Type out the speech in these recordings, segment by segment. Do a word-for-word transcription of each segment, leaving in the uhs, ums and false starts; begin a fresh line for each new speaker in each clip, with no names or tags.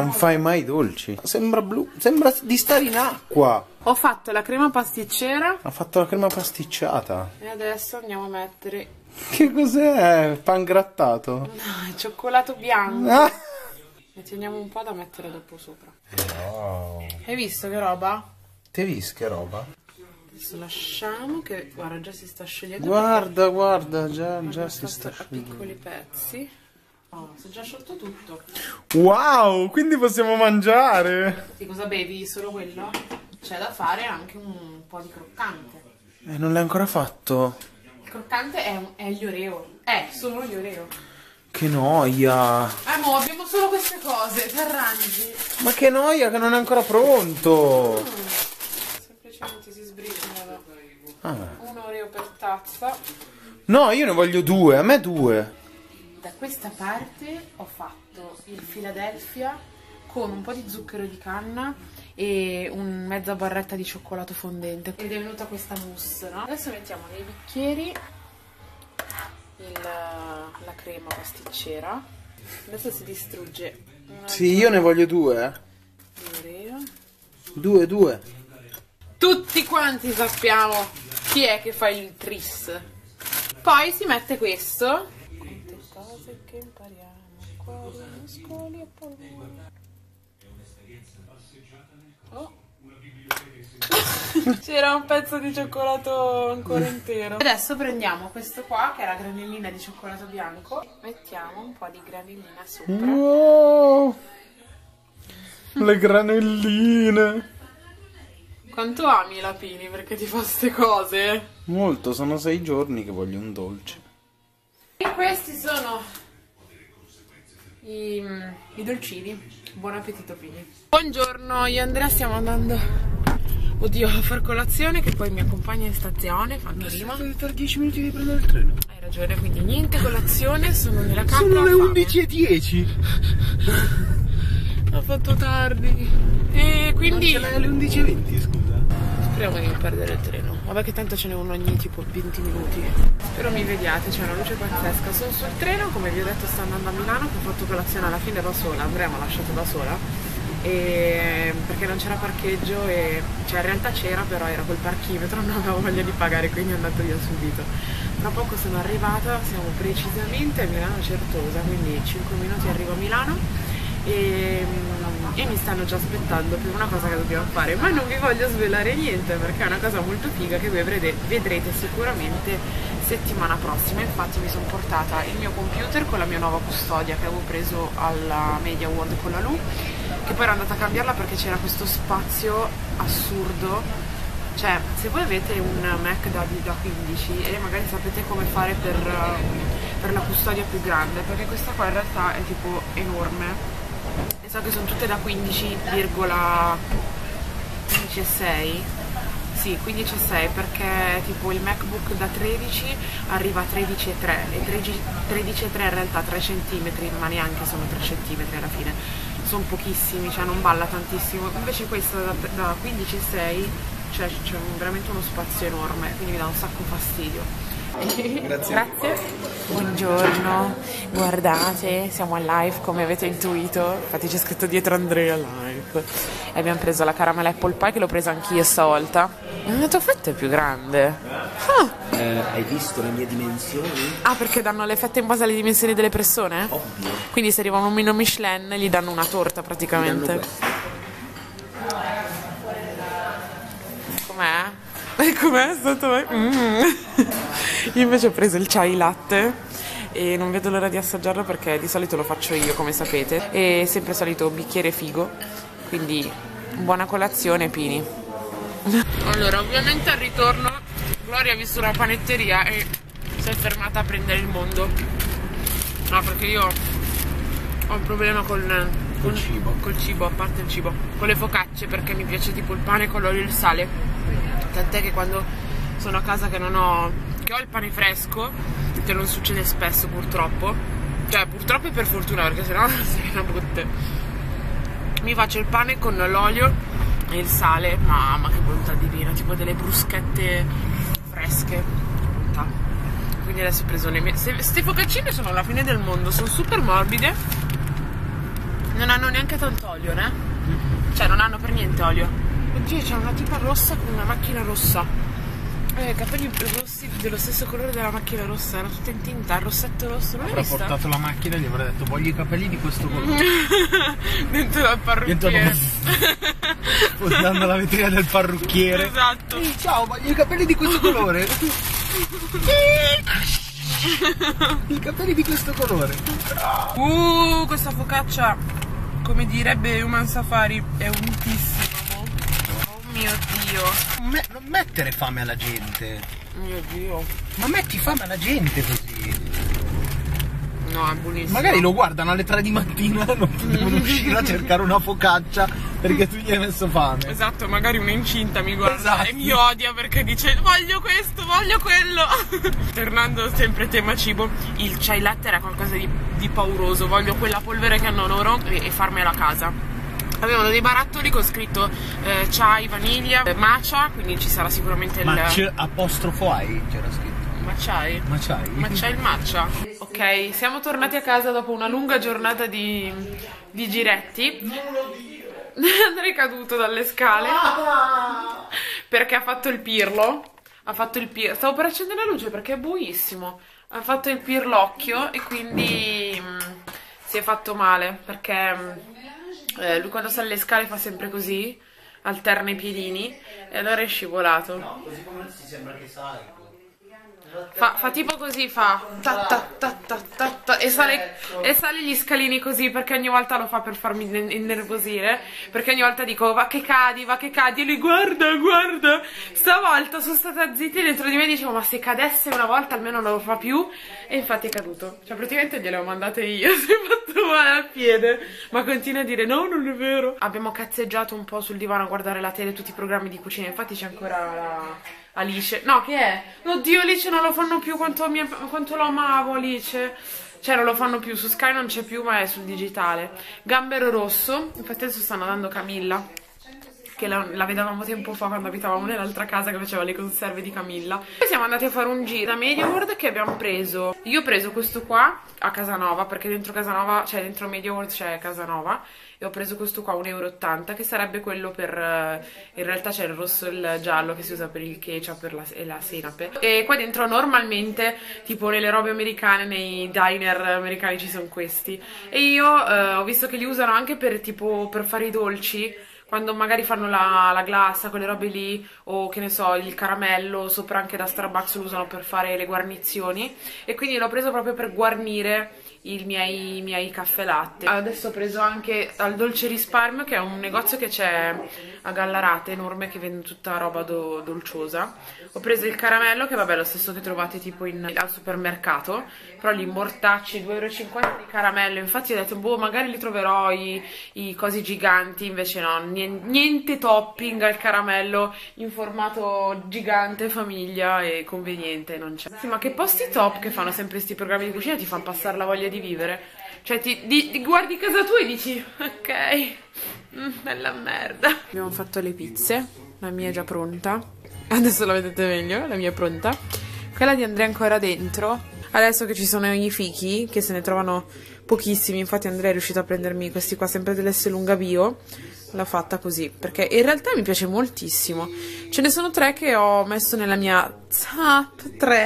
Non fai mai dolci. Sembra blu, sembra di stare in acqua.
Ho fatto la crema pasticcera.
Ha fatto la crema pasticciata.
E adesso andiamo a mettere...
Che cos'è? Pan grattato?
No, cioccolato bianco.
Ah.
Ne teniamo un po' da mettere dopo sopra.
Wow.
Hai visto che roba?
Te vis che roba?
Adesso lasciamo che... Guarda, già si sta sciogliendo.
Guarda, guarda, già, già si sta
sciogliendo. A piccoli pezzi. Oh, si è già sciolto tutto.
Wow, quindi possiamo mangiare.
Sì, cosa bevi? Solo quello? C'è da fare anche un po' di croccante.
Eh, non l'hai ancora fatto?
Il croccante è, un, è gli Oreo. Eh, sono gli Oreo.
Che noia.
Eh, mo, abbiamo solo queste cose, ti arrangi.
Ma che noia che non è ancora pronto.
Mm. Semplicemente si sbriciola.
Ah.
Un Oreo per tazza.
No, io ne voglio due, a me due.
Da questa parte ho fatto il Philadelphia con un po' di zucchero di canna e un mezza barretta di cioccolato fondente ed è venuta questa mousse, no? Adesso mettiamo nei bicchieri il, la crema pasticcera. Adesso si distrugge.
Sì, io ne voglio due.
Eh.
Due, due.
Tutti quanti sappiamo chi è che fa il tris. Poi si mette questo. Cose che impariamo, cuori, muscoli e polmoni. Oh. C'era un pezzo di cioccolato ancora intero. Adesso prendiamo questo qua, che è la granellina di cioccolato bianco. Mettiamo un po' di granellina sopra.
Wow. Le granelline.
Quanto ami la Pini perché ti fa queste cose?
Molto, sono sei giorni che voglio un dolce.
E questi sono i, i dolcini. Buon appetito, Pini. Buongiorno, io e Andrea stiamo andando, oddio, a far colazione, che poi mi accompagna in stazione, fa anche rima.
Per dieci minuti di prendere il treno.
Hai ragione, quindi niente colazione, sono nella camera.
Sono le undici e dieci.
Ho fatto tardi. E quindi...
Non ce l'hai alle undici e venti, scusa.
Speriamo di non perdere il treno. Vabbè che tanto ce n'è uno ogni tipo venti minuti. Spero mi vediate, c'è una luce pazzesca. Sono sul treno, come vi ho detto sto andando a Milano, che ho fatto colazione alla fine da sola. Andrea mi ha lasciato da sola e... perché non c'era parcheggio e... cioè in realtà c'era, però era col parchimetro, non avevo voglia di pagare, quindi è andato via subito. Tra poco sono arrivata, siamo precisamente a Milano Certosa, quindi cinque minuti arrivo a Milano. E, e mi stanno già aspettando per una cosa che dobbiamo fare, ma non vi voglio svelare niente perché è una cosa molto figa che voi vedrete, vedrete sicuramente settimana prossima. Infatti mi sono portata il mio computer con la mia nuova custodia che avevo preso alla Media World con la Lu, che poi ero andata a cambiarla perché c'era questo spazio assurdo. Cioè, se voi avete un Mac da, da quindici e magari sapete come fare per, per la custodia più grande, perché questa qua in realtà è tipo enorme. E so che sono tutte da quindici virgola sei. Sì, quindici virgola sei, perché tipo il MacBook da tredici arriva a tredici virgola tre e tredici virgola tre in realtà tre centimetri, ma neanche sono tre centimetri alla fine. Sono pochissimi, cioè non balla tantissimo. Invece questa da, da quindici virgola sei, cioè c'è veramente uno spazio enorme, quindi mi dà un sacco fastidio.
Grazie.
Grazie. Buongiorno, guardate, siamo al live come avete intuito, infatti c'è scritto dietro Andrea live. E abbiamo preso la caramella apple pie che l'ho presa anch'io stavolta. La tua fetta è più grande. Ah.
Eh, hai visto le mie dimensioni?
Ah, perché danno le fette in base alle dimensioni delle persone?
Ovvio.
Quindi se arriva un omino Michelin gli danno una torta praticamente. Com'è? Com'è stato? Mm. Io invece ho preso il chai latte e non vedo l'ora di assaggiarlo perché di solito lo faccio io, come sapete, e sempre solito bicchiere figo, quindi buona colazione, Pini. Allora, ovviamente al ritorno Gloria ha visto una panetteria e si è fermata a prendere il mondo. No, perché io ho un problema con col cibo, col cibo, a parte il cibo, con le focacce, perché mi piace tipo il pane con l'olio e il sale. Tant'è che quando sono a casa che non ho che ho il pane fresco, che non succede spesso purtroppo, cioè purtroppo e per fortuna perché sennò si viene a botte, mi faccio il pane con l'olio e il sale. Mamma che bontà divina, tipo delle bruschette fresche, bontà. Quindi adesso ho preso le mie, queste focaccine sono la fine del mondo, sono super morbide, Non hanno neanche tanto olio, né? Cioè non hanno per niente olio. Oddio, c'è una tipa rossa con una macchina rossa. Eh, capelli rossi dello stesso colore della macchina rossa, era tutta in tinta, il rossetto rosso, non l'hai
Avrà
vista?
portato la macchina e gli avrà detto voglio i capelli di questo colore.
Dentro dal parrucchiere.
Portando la vetrina del parrucchiere.
Esatto.
Ehi, ciao, voglio i capelli di questo colore. I capelli di questo colore.
Uh, questa focaccia, come direbbe Human Safari, è unitissima. Oh mio Dio.
Me non mettere fame alla gente.
Mio Dio.
Ma metti fame alla gente così.
No, è buonissimo.
Magari lo guardano alle tre di mattina e non devono uscire a cercare una focaccia perché tu gli hai messo fame.
Esatto, magari una incinta mi guarda
Esatto.
e mi odia perché dice voglio questo, voglio quello. Tornando sempre a tema cibo, il chai latte era qualcosa di, di pauroso. Voglio quella polvere che hanno loro e, e farmela a casa. Avevano dei barattoli con scritto eh, chai, vaniglia, eh, matcha, quindi ci sarà sicuramente il...
Matcha apostrofo ai c'era scritto.
Matchai?
Matchai?
Matcha il matcha. Ok, siamo tornati a casa dopo una lunga giornata di, di giretti. Andrei caduto dalle scale perché ha fatto il pirlo. Ha fatto il pirlo. Stavo per accendere la luce perché è buissimo. Ha fatto il pirlocchio e quindi mh, si è fatto male perché mh, eh, lui quando sale le scale fa sempre così, alterna i piedini e allora è scivolato.
No, così come si sembra che sai.
Fa, fa tipo così, fa ta ta ta ta ta ta, e, sale, e sale gli scalini così perché ogni volta lo fa per farmi innervosire, perché ogni volta dico va che cadi, va che cadi e lui guarda, guarda. Stavolta sono stata zitta dentro di me e dicevo ma se cadesse una volta almeno non lo fa più e infatti è caduto, cioè praticamente gliele ho mandate io, si è fatto male al piede ma continua a dire no non è vero. Abbiamo cazzeggiato un po' sul divano a guardare la tele, tutti i programmi di cucina, infatti c'è ancora la... Alice, no che è? Oddio Alice non lo fanno più quanto, mi, quanto lo amavo Alice. Cioè non lo fanno più, su Sky non c'è più ma è sul digitale. Gambero rosso, infatti adesso stanno dando Camilla, che la, la vedevamo tempo fa quando abitavamo nell'altra casa che faceva le conserve di Camilla. Poi siamo andati a fare un giro da MediaWorld che abbiamo preso. Io ho preso questo qua a Casanova perché dentro Casanova, cioè dentro MediaWorld c'è Casanova. E ho preso questo qua, un euro e ottanta, che sarebbe quello per... in realtà c'è il rosso e il giallo che si usa per il ketchup per la, e la senape. E qua dentro normalmente, tipo nelle robe americane, nei diner americani ci sono questi. E io eh, ho visto che li usano anche per tipo per fare i dolci, quando magari fanno la, la glassa, quelle robe lì, o che ne so, il caramello, sopra anche da Starbucks lo usano per fare le guarnizioni. E quindi l'ho preso proprio per guarnire i miei, i miei caffè latte. Adesso ho preso anche al Dolce Risparmio, che è un negozio che c'è a Gallarate, enorme, che vende tutta roba do, dolciosa. Ho preso il caramello, che vabbè è lo stesso che trovate tipo in, al supermercato, però gli mortacci, due euro e cinquanta di caramello. Infatti ho detto, boh, magari li troverò i, i cosi giganti, invece no, niente, niente topping al caramello in formato gigante, famiglia e conveniente, non c'è. Sì, ma che posti top che fanno sempre questi programmi di cucina, ti fanno passare la voglia di vivere. Cioè ti, di, di guardi casa tua e dici ok, mm, bella merda. Abbiamo fatto le pizze, la mia è già pronta, adesso la vedete meglio, la mia è pronta. Quella di Andrea è ancora dentro. Adesso che ci sono i fichi, che se ne trovano pochissimi, infatti Andrea è riuscito a prendermi questi qua sempre dell'Esselunga Bio, l'ha fatta così, perché in realtà mi piace moltissimo. Ce ne sono tre che ho messo nella mia top tre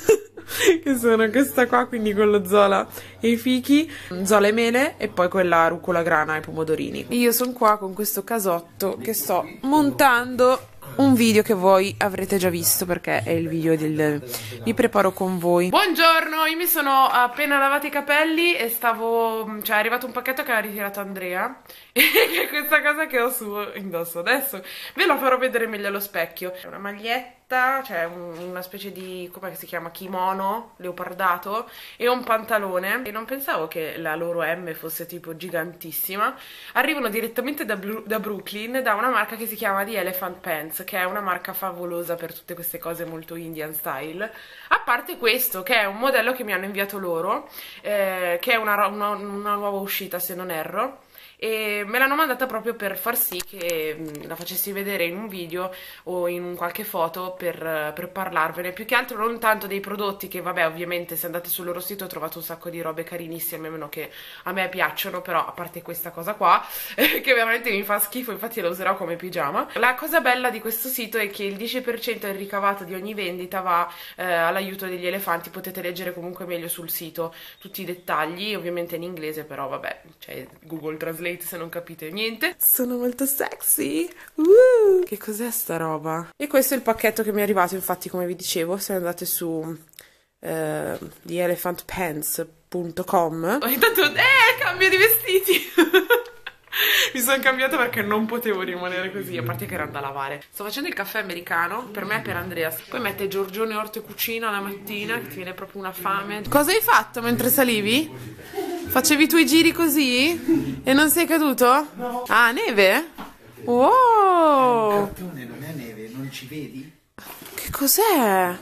che sono questa qua, quindi con lo zola e i fichi, zola e mele, e poi quella rucola grana e pomodorini. Io sono qua con questo casotto che sto montando un video che voi avrete già visto perché è il video del mi preparo con voi. Buongiorno, io mi sono appena lavato i capelli e stavo, cioè è arrivato un pacchetto che ha ritirato Andrea e che è questa cosa che ho su indosso. Adesso ve lo farò vedere meglio allo specchio. È una maglietta, cioè un, una specie di, come si chiama, kimono leopardato e un pantalone, e non pensavo che la loro M fosse tipo gigantissima. Arrivano direttamente da, da Brooklyn, da una marca che si chiama The Elephant Pants, che è una marca favolosa per tutte queste cose molto Indian style. A parte questo, che è un modello che mi hanno inviato loro, eh, che è una, una, una nuova uscita se non erro. e me l'hanno mandata proprio per far sì che mh, la facessi vedere in un video o in un qualche foto per, per parlarvene, più che altro non tanto dei prodotti, che vabbè ovviamente se andate sul loro sito trovate un sacco di robe carinissime, meno che a me piacciono, però a parte questa cosa qua che veramente mi fa schifo, infatti la userò come pigiama. La cosa bella di questo sito è che il dieci per cento del ricavato di ogni vendita va eh, all'aiuto degli elefanti, potete leggere comunque meglio sul sito tutti i dettagli, ovviamente in inglese, però vabbè, c'è Google Translate se non capite niente. Sono molto sexy. Uh, che cos'è sta roba? E questo è il pacchetto che mi è arrivato, infatti come vi dicevo, se andate su uh, the elephant pants punto com. Oh, intanto, eh, cambio di vestiti. Mi sono cambiata perché non potevo rimanere così, a parte che era da lavare. Sto facendo il caffè americano, per me e per Andreas. Poi mette Giorgione Orto e Cucina la mattina, che ti viene proprio una fame. Cosa hai fatto mentre salivi? Facevi i tuoi giri così? E non sei caduto? No. Ah, neve? Wow!
Cartone, non è neve, non ci vedi?
Che cos'è?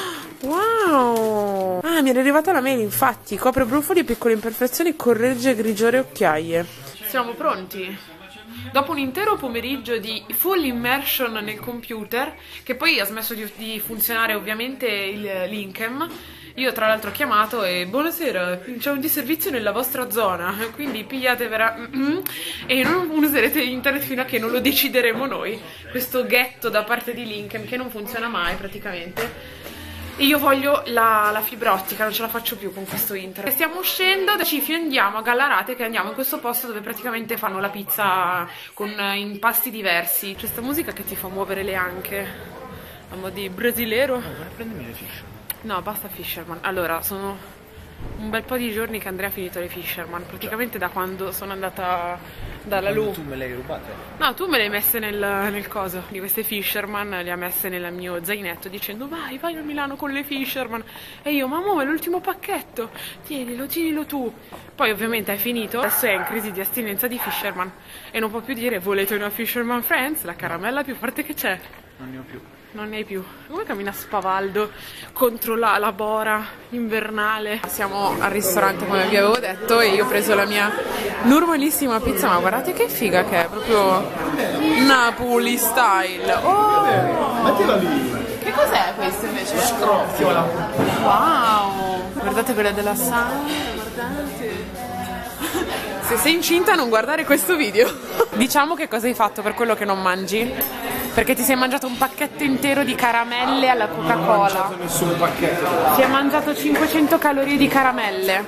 Wow! Ah, mi era arrivata la mail, infatti. Copre brufoli e piccole imperfezioni, corregge grigiore e occhiaie. Siamo pronti? Dopo un intero pomeriggio di full immersion nel computer, che poi ha smesso di, di funzionare ovviamente il Linkem, io tra l'altro ho chiamato e buonasera, c'è un disservizio nella vostra zona, quindi pigliatevela mm-hmm, e non userete internet fino a che non lo decideremo noi. Questo ghetto da parte di Linkem che non funziona mai praticamente. E io voglio la, la fibra ottica, non ce la faccio più con questo internet. Stiamo uscendo da Cifio e andiamo a Gallarate, che andiamo in questo posto dove praticamente fanno la pizza con impasti diversi. C'è questa musica che ti fa muovere le anche, a mo' di brasilero.
No, prendimi le Fisherman.
No, basta Fisherman. Allora, sono un bel po' di giorni che Andrea ha finito le Fisherman, praticamente da quando sono andata dalla Lu.
Tu me le hai rubate?
No, tu me le hai messe nel, nel coso di queste Fisherman, le ha messe nel mio zainetto dicendo vai, vai a Milano con le Fisherman. E io, mamma, è l'ultimo pacchetto, tienilo, tienilo tu. Poi ovviamente hai finito, adesso è in crisi di astinenza di Fisherman e non può più dire volete una Fisherman Friends, la caramella più forte che c'è.
Non ne ho più.
Non ne hai più. Come cammina spavaldo contro la, la bora invernale. Siamo al ristorante come vi avevo detto e io ho preso la mia normalissima pizza, ma guardate che figa che è, proprio Napoli style. Oh!
Mettila lì.
Che cos'è questo invece?
Scroffiola.
Wow! Guardate quella della Sala, guardate. Se sei incinta non guardare questo video. Diciamo che cosa hai fatto per quello che non mangi? Perché ti sei mangiato un pacchetto intero di caramelle alla Coca-Cola. Non ho mangiato
nessun pacchetto.
Ti hai mangiato cinquecento calorie di caramelle.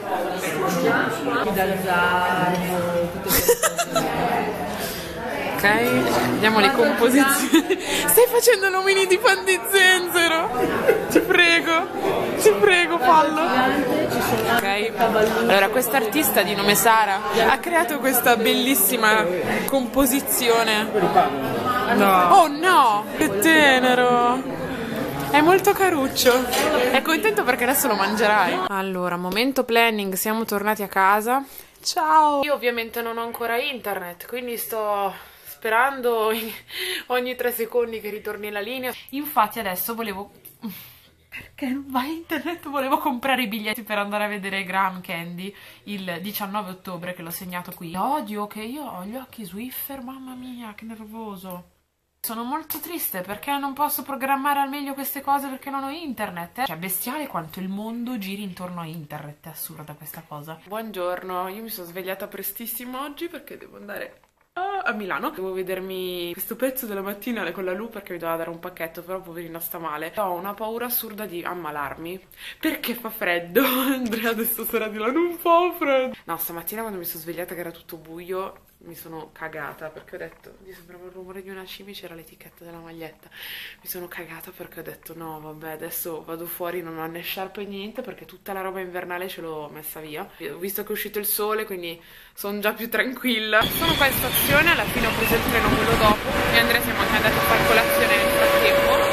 Ok, vediamo le composizioni. Stai facendo nomini di pan di zenzero. Ti prego, ti prego, fallo. Ok, allora quest'artista di nome Sara ha creato questa bellissima composizione. No. Oh no, che tenero. È molto caruccio. È contento perché adesso lo mangerai. Allora, momento planning, siamo tornati a casa. Ciao. Io ovviamente non ho ancora internet, quindi sto sperando ogni tre secondi che ritorni la linea. Infatti adesso volevo... Perché non va internet? Volevo comprare i biglietti per andare a vedere Graham Candy il diciannove ottobre, che l'ho segnato qui. Odio che io ho gli occhi Swiffer, mamma mia, che nervoso. Sono molto triste perché non posso programmare al meglio queste cose perché non ho internet. Eh? Cioè, bestiale quanto il mondo giri intorno a internet, è assurda questa cosa. Buongiorno, io mi sono svegliata prestissimo oggi perché devo andare a Milano. Devo vedermi questo pezzo della mattina con la Lu perché mi doveva dare un pacchetto, però poverina sta male. Ho una paura assurda di ammalarmi perché fa freddo. Andrea adesso sarà di là, non fa freddo. No, stamattina quando mi sono svegliata che era tutto buio mi sono cagata perché ho detto, mi sembrava il rumore di una cimice, c'era l'etichetta della maglietta. Mi sono cagata perché ho detto no vabbè, adesso vado fuori, non ho né sciarpe né niente perché tutta la roba invernale ce l'ho messa via. Ho visto che è uscito il sole, quindi sono già più tranquilla. Sono qua in stazione, alla fine ho preso il treno quello dopo e Andrea siamo anche andati a fare colazione nel frattempo.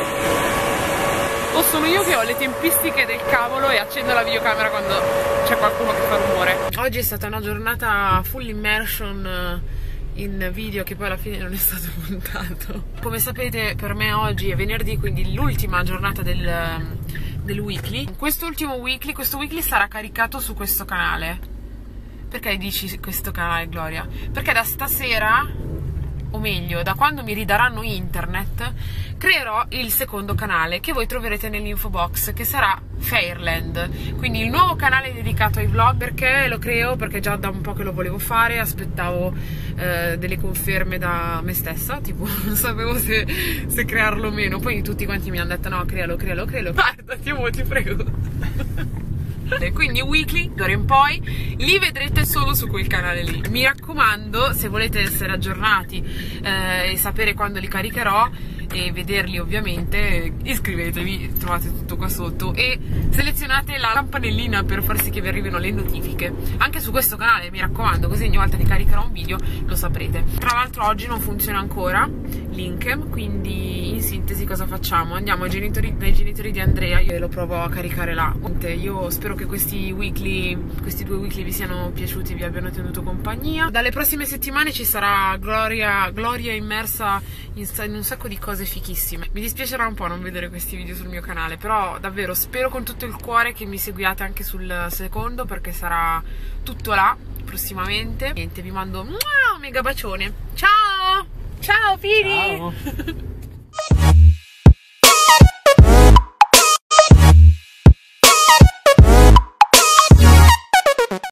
O sono io che ho le tempistiche del cavolo e accendo la videocamera quando c'è qualcuno che fa rumore. Oggi è stata una giornata full immersion in video che poi alla fine non è stato montato. Come sapete per me oggi è venerdì, quindi l'ultima giornata del, del weekly. Quest'ultimo weekly, questo weekly sarà caricato su questo canale. Perché dici questo canale, Gloria? Perché da stasera, o meglio, da quando mi ridaranno internet, creerò il secondo canale che voi troverete nell'info box, che sarà Fairland, quindi il nuovo canale dedicato ai vlog. Perché lo creo? Perché già da un po' che lo volevo fare, aspettavo eh, delle conferme da me stessa, tipo non sapevo se, se crearlo o meno, poi tutti quanti mi hanno detto no, crealo, crealo, crealo, guarda, ti amo, ti prego. Quindi weekly, d'ora in poi, li vedrete solo su quel canale lì. Mi raccomando, se volete essere aggiornati eh, e sapere quando li caricherò e vederli ovviamente, iscrivetevi, trovate tutto qua sotto, e selezionate la campanellina per far sì che vi arrivino le notifiche anche su questo canale, mi raccomando, così ogni volta che caricherò un video lo saprete. Tra l'altro oggi non funziona ancora Link, quindi in sintesi cosa facciamo? Andiamo ai genitori, dai genitori di Andrea, io lo provo a caricare là. Io spero che questi weekly, questi due weekly vi siano piaciuti, vi abbiano tenuto compagnia. Dalle prossime settimane ci sarà Gloria, Gloria immersa in, in un sacco di cose fichissime. Mi dispiacerà un po' non vedere questi video sul mio canale, però davvero spero con tutto il cuore che mi seguiate anche sul secondo, perché sarà tutto là prossimamente. Niente, vi mando un mega bacione. Ciao! Ciao Piri!
Ciao!